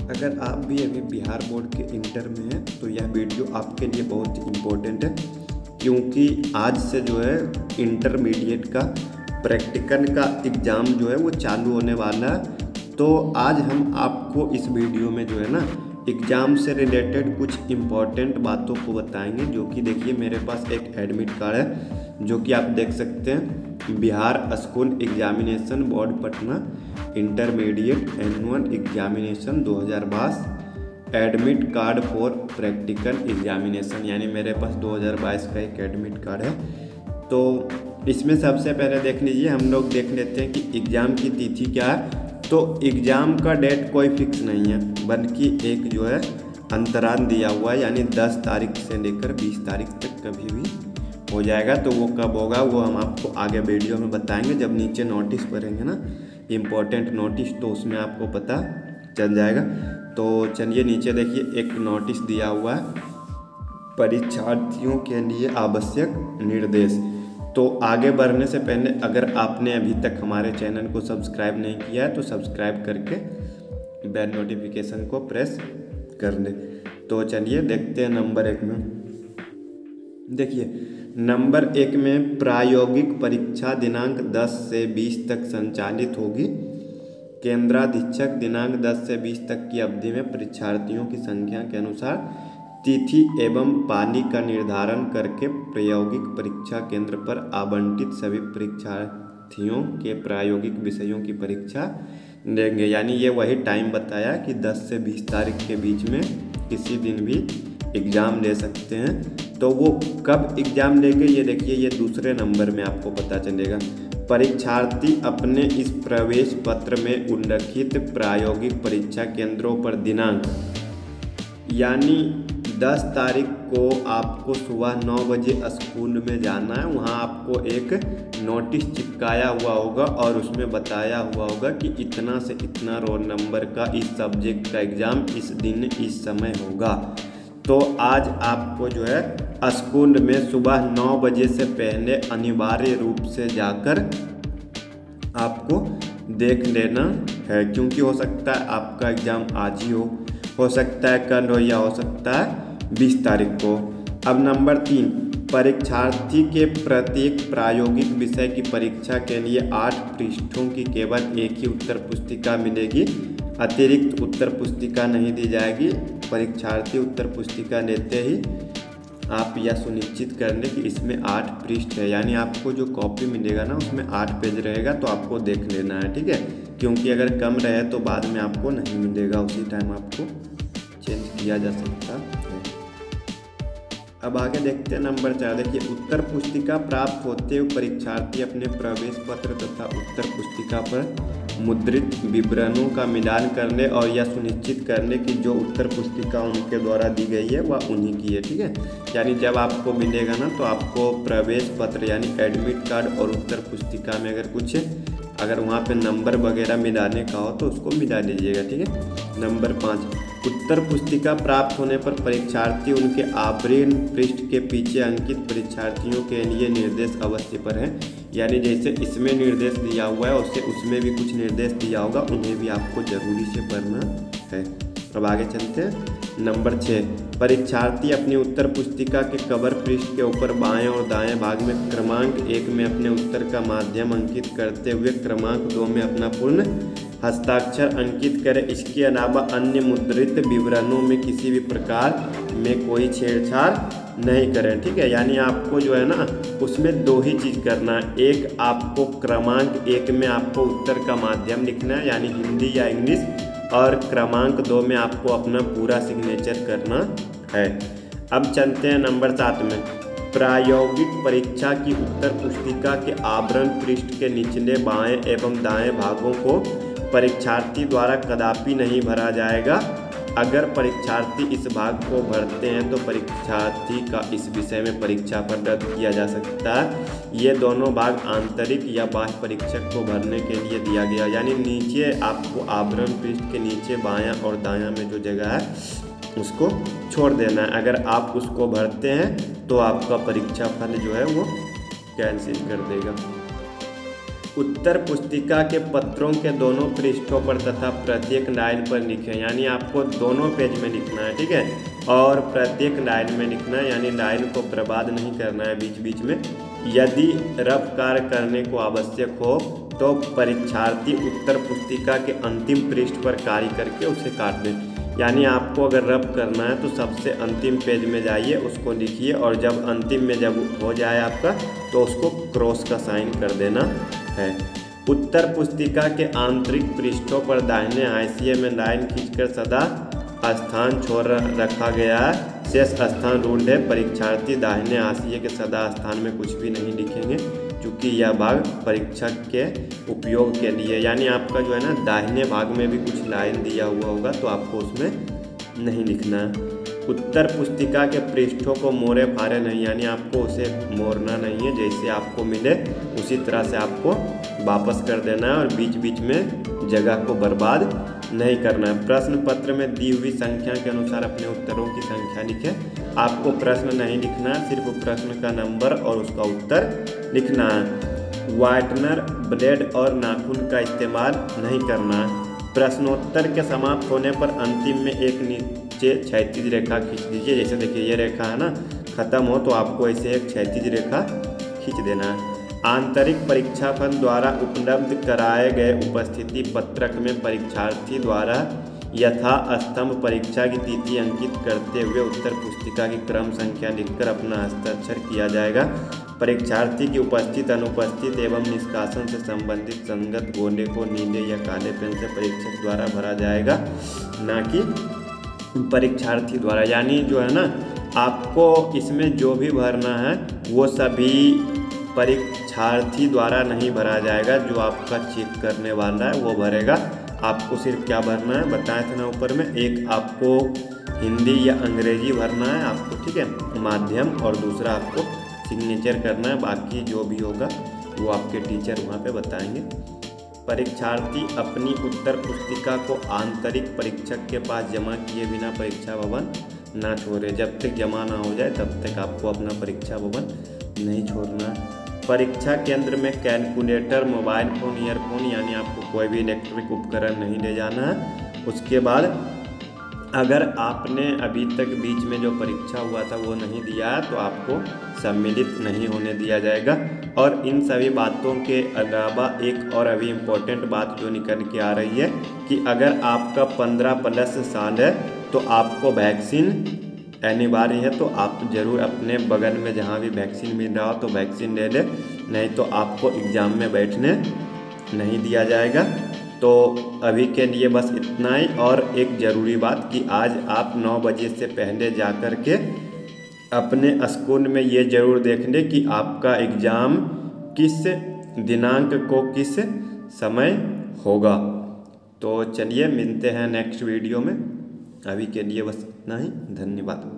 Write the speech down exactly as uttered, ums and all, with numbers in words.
अगर आप भी अभी बिहार बोर्ड के इंटर में हैं तो यह वीडियो आपके लिए बहुत ही इम्पोर्टेंट है, क्योंकि आज से जो है इंटरमीडिएट का प्रैक्टिकल का एग्ज़ाम जो है वो चालू होने वाला है। तो आज हम आपको इस वीडियो में जो है ना एग्ज़ाम से रिलेटेड कुछ इम्पॉर्टेंट बातों को बताएंगे। जो कि देखिए मेरे पास एक एडमिट कार्ड है जो कि आप देख सकते हैं, Bihar school examination board Patna intermediate annual examination दो हज़ार बाईस admit card for practical examination, यानी मेरे पास दो हज़ार बाईस का एक एडमिट कार्ड है। तो इसमें सबसे पहले देख लीजिए, हम लोग देख लेते हैं कि एग्ज़ाम की तिथि क्या है। तो एग्ज़ाम का डेट कोई फिक्स नहीं है, बल्कि एक जो है अंतराल दिया हुआ है, यानी दस तारीख से लेकर बीस तारीख तक कभी भी हो जाएगा। तो वो कब होगा वो हम आपको आगे वीडियो में बताएंगे। जब नीचे नोटिस पढ़ेंगे ना, इम्पोर्टेंट नोटिस, तो उसमें आपको पता चल जाएगा। तो चलिए नीचे देखिए, एक नोटिस दिया हुआ है परीक्षार्थियों के लिए आवश्यक निर्देश। तो आगे बढ़ने से पहले अगर आपने अभी तक हमारे चैनल को सब्सक्राइब नहीं किया है तो सब्सक्राइब करके बेल नोटिफिकेशन को प्रेस कर लें। तो चलिए देखते हैं नंबर एक में। देखिए नंबर एक में प्रायोगिक परीक्षा दिनांक दस से बीस तक संचालित होगी। केंद्राधीक्षक दिनांक दस से बीस तक की अवधि में परीक्षार्थियों की संख्या के अनुसार तिथि एवं पाली का निर्धारण करके प्रायोगिक परीक्षा केंद्र पर आवंटित सभी परीक्षार्थियों के प्रायोगिक विषयों की परीक्षा देंगे। यानी ये वही टाइम बताया कि दस से बीस तारीख के बीच में किसी दिन भी एग्ज़ाम ले सकते हैं। तो वो कब एग्ज़ाम लेंगे ये देखिए, ये दूसरे नंबर में आपको पता चलेगा। परीक्षार्थी अपने इस प्रवेश पत्र में उल्लिखित प्रायोगिक परीक्षा केंद्रों पर दिनांक, यानी दस तारीख को आपको सुबह नौ बजे स्कूल में जाना है। वहाँ आपको एक नोटिस चिपकाया हुआ होगा और उसमें बताया हुआ होगा कि इतना से इतना रोल नंबर का इस सब्जेक्ट का एग्ज़ाम इस दिन इस समय होगा। तो आज आपको जो है स्कूल में सुबह नौ बजे से पहले अनिवार्य रूप से जाकर आपको देख लेना है, क्योंकि हो सकता है आपका एग्ज़ाम आज ही हो हो सकता है कल हो, या हो सकता है बीस तारीख को। अब नंबर तीन, परीक्षार्थी के प्रत्येक प्रायोगिक विषय की परीक्षा के लिए आठ पृष्ठों की केवल एक ही उत्तर पुस्तिका मिलेगी। अतिरिक्त उत्तर पुस्तिका नहीं दी जाएगी। परीक्षार्थी उत्तर पुस्तिका लेते ही आप यह सुनिश्चित कर लें कि इसमें आठ पृष्ठ है, यानी आपको जो कॉपी मिलेगा ना उसमें आठ पेज रहेगा, तो आपको देख लेना है, ठीक है। क्योंकि अगर कम रहे तो बाद में आपको नहीं मिलेगा, उसी टाइम आपको चेंज किया जा सकता है। अब आगे देखते हैं नंबर चार। देखिए उत्तर पुस्तिका प्राप्त होते हुए परीक्षार्थी अपने प्रवेश पत्र तथा उत्तर पुस्तिका पर मुद्रित विवरणों का मिलान करने और यह सुनिश्चित करने कि जो उत्तर पुस्तिका उनके द्वारा दी गई है वह उन्हीं की है, ठीक है। यानी जब आपको मिलेगा ना तो आपको प्रवेश पत्र यानी एडमिट कार्ड और उत्तर पुस्तिका में अगर कुछ अगर वहाँ पे नंबर वगैरह मिलाने का हो तो उसको मिला लीजिएगा, ठीक है। नंबर पाँच, उत्तर पुस्तिका प्राप्त होने पर परीक्षार्थी उनके आवरण पृष्ठ के पीछे अंकित परीक्षार्थियों के लिए निर्देश अवश्य पर है। यानी जैसे इसमें निर्देश दिया हुआ है उससे उसमें भी कुछ निर्देश दिया होगा, उन्हें भी आपको जरूरी से पढ़ना है। अब आगे चलते हैं। नंबर छः, परीक्षार्थी अपनी उत्तर पुस्तिका के कवर पृष्ठ के ऊपर बाएं और दाएं भाग में क्रमांक एक में अपने उत्तर का माध्यम अंकित करते हुए क्रमांक दो में अपना पूर्ण हस्ताक्षर अंकित करें। इसके अलावा अन्य मुद्रित विवरणों में किसी भी प्रकार में कोई छेड़छाड़ नहीं करें, ठीक है। यानी आपको जो है ना उसमें दो ही चीज़ करना है। एक, आपको क्रमांक एक में आपको उत्तर का माध्यम लिखना है, यानी हिंदी या इंग्लिश, और क्रमांक दो में आपको अपना पूरा सिग्नेचर करना है। अब चलते हैं नंबर सात में। प्रायोगिक परीक्षा की उत्तर पुस्तिका के आवरण पृष्ठ के निचले बाएं एवं दाएं भागों को परीक्षार्थी द्वारा कदापि नहीं भरा जाएगा। अगर परीक्षार्थी इस भाग को भरते हैं तो परीक्षार्थी का इस विषय में परीक्षा पर रद्द किया जा सकता है। ये दोनों भाग आंतरिक या बाह्य परीक्षक को भरने के लिए दिया गया, यानी नीचे आपको आवरण पृष्ठ के नीचे बायां और दायां में जो जगह है उसको छोड़ देना है। अगर आप उसको भरते हैं तो आपका परीक्षा फल जो है वो कैंसिल कर देगा। उत्तर पुस्तिका के पत्रों के दोनों पृष्ठों पर तथा प्रत्येक लाइन पर लिखें, यानी आपको दोनों पेज में लिखना है, ठीक है। और प्रत्येक लाइन में लिखना है, यानी लाइन को बर्बाद नहीं करना है बीच बीच में। यदि रफ कार्य करने को आवश्यक हो तो परीक्षार्थी उत्तर पुस्तिका के अंतिम पृष्ठ पर कार्य करके उसे काट दें। यानी आपको अगर रफ करना है तो सबसे अंतिम पेज में जाइए, उसको लिखिए, और जब अंतिम में जब हो जाए आपका तो उसको क्रॉस का साइन कर देना है। उत्तर पुस्तिका के आंतरिक पृष्ठों पर दाहिने हाशिए में लाइन खींचकर सदा स्थान छोड़ रखा गया है। शेष स्थान रूल्ड है। परीक्षार्थी दाहिने हाशिए के सदा स्थान में कुछ भी नहीं लिखेंगे, क्योंकि यह भाग परीक्षक के उपयोग के लिए, यानी आपका जो है ना दाहिने भाग में भी कुछ लाइन दिया हुआ होगा तो आपको उसमें नहीं लिखना है। उत्तर पुस्तिका के पृष्ठों को मोड़े फाड़े नहीं, यानी आपको उसे मोड़ना नहीं है, जैसे आपको मिले उसी तरह से आपको वापस कर देना है, और बीच बीच में जगह को बर्बाद नहीं करना है। प्रश्न पत्र में दी हुई संख्या के अनुसार अपने उत्तरों की संख्या लिखें। आपको प्रश्न नहीं लिखना है, सिर्फ प्रश्न का नंबर और उसका उत्तर लिखना है। व्हाइटनर, ब्लेड और नाखून का इस्तेमाल नहीं करना है। प्रश्नोत्तर के समाप्त होने पर अंतिम में एक नीचे क्षैतिज रेखा खींच दीजिए। जैसे देखिए ये रेखा है ना, खत्म हो तो आपको ऐसे एक क्षैतिज रेखा खींच देना है। आंतरिक परीक्षा फंड द्वारा उपलब्ध कराए गए उपस्थिति पत्रक में परीक्षार्थी द्वारा यथा स्तंभ परीक्षा की तिथि अंकित करते हुए उत्तर पुस्तिका की क्रम संख्या लिखकर अपना हस्ताक्षर किया जाएगा। परीक्षार्थी की उपस्थित, अनुपस्थित एवं निष्कासन से संबंधित संगत गोले को नीले या काले पेन से परीक्षक द्वारा भरा जाएगा, ना कि परीक्षार्थी द्वारा। यानी जो है ना, आपको इसमें जो भी भरना है वो सभी परीक्षार्थी द्वारा नहीं भरा जाएगा। जो आपका चेक करने वाला है वो भरेगा। आपको सिर्फ क्या भरना है, बताया था ना ऊपर में, एक आपको हिंदी या अंग्रेजी भरना है आपको, ठीक है, माध्यम, और दूसरा आपको सिग्नेचर करना है। बाकी जो भी होगा वो आपके टीचर वहाँ पे बताएंगे। परीक्षार्थी अपनी उत्तर पुस्तिका को आंतरिक परीक्षक के पास जमा किए बिना परीक्षा भवन ना छोड़े। जब तक जमा ना हो जाए तब तक आपको अपना परीक्षा भवन नहीं छोड़ना है। परीक्षा केंद्र में कैलकुलेटर, मोबाइल फ़ोन, ईयरफोन, यानी आपको कोई भी इलेक्ट्रिक उपकरण नहीं ले जाना है। उसके बाद अगर आपने अभी तक बीच में जो परीक्षा हुआ था वो नहीं दिया है तो आपको सम्मिलित नहीं होने दिया जाएगा। और इन सभी बातों के अलावा एक और अभी इम्पोर्टेंट बात जो निकल के आ रही है कि अगर आपका पंद्रह प्लस साल है तो आपको वैक्सीन अनिवार्य है। तो आप ज़रूर अपने बगल में जहाँ भी वैक्सीन मिल रहा हो तो वैक्सीन ले ले, नहीं तो आपको एग्ज़ाम में बैठने नहीं दिया जाएगा। तो अभी के लिए बस इतना ही। और एक ज़रूरी बात कि आज आप नौ बजे से पहले जा कर के अपने स्कूल में ये ज़रूर देख लें कि आपका एग्ज़ाम किस दिनांक को किस समय होगा। तो चलिए मिलते हैं नेक्स्ट वीडियो में। अभी के लिए बस इतना ही। धन्यवाद।